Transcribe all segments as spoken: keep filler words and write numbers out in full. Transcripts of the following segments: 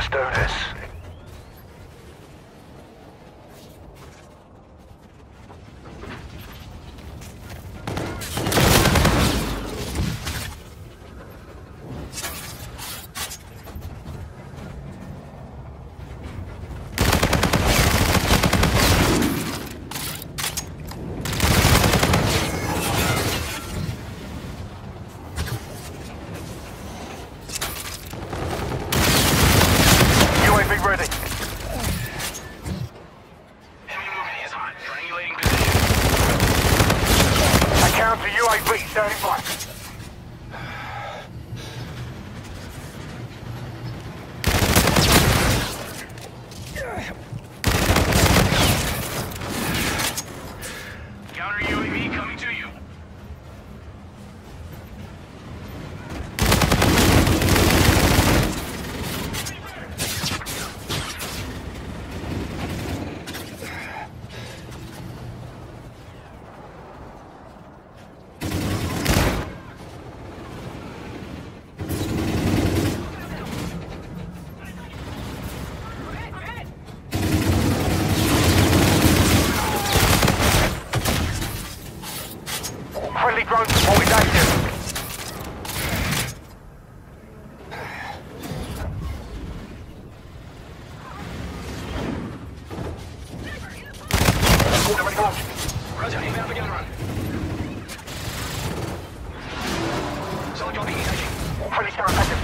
Let's do this. Ready. Enemy movement is hot. Triangulating position. I counter U A V standing by. Counter U A V coming to you. Friendly drone support is active. Roger, inbound begin run. Solid copy, engaging. Friendly scout active.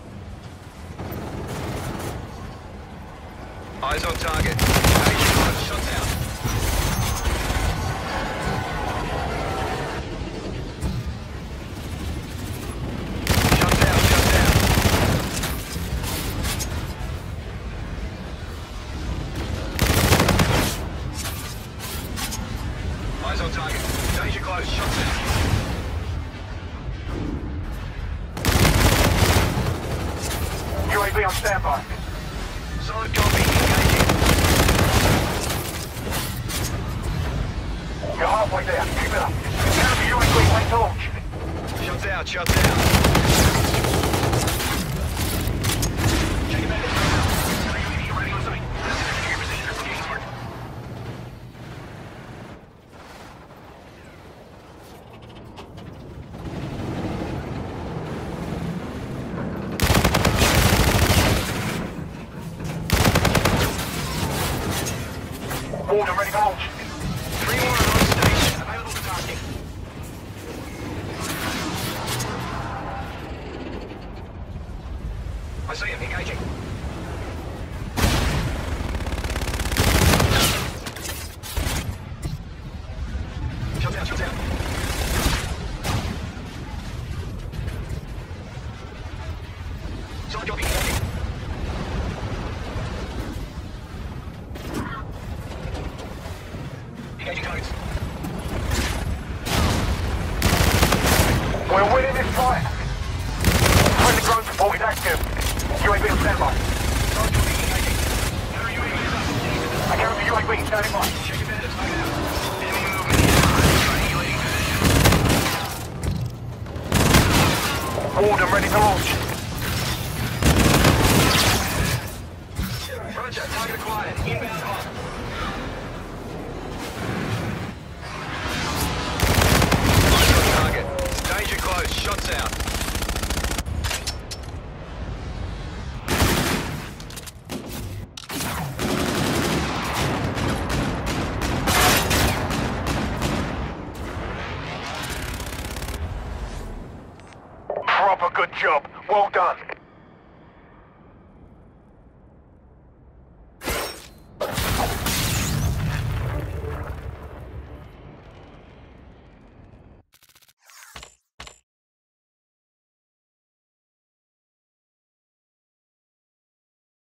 Eyes on target. Engaging, shots out. Eyes on target. Danger close. Shots out. U A V on standby. Solid copy. Engaging. You're halfway there. Keep it up. Counter U A V wait to launch. Shots out. Shots out. Check it back. Ready on site. Your position for getting hard. Order ready to launch. three one on station. Available for tasking. I see him. Engaging. Shots out. Shots out. Solid copy. Engaging. Engaging targets. We're winning this fight. Friendly drone support is active. U A V on standby. Solid copy. Engaging. Counter U A V is up. I counter U A V standing by. Check your bandits. Target out. Enemy movement is hot. Triangulating position. Warden ready to launch. Roger. Target acquired. Inbound hot. Shots out. Proper good job. Well done.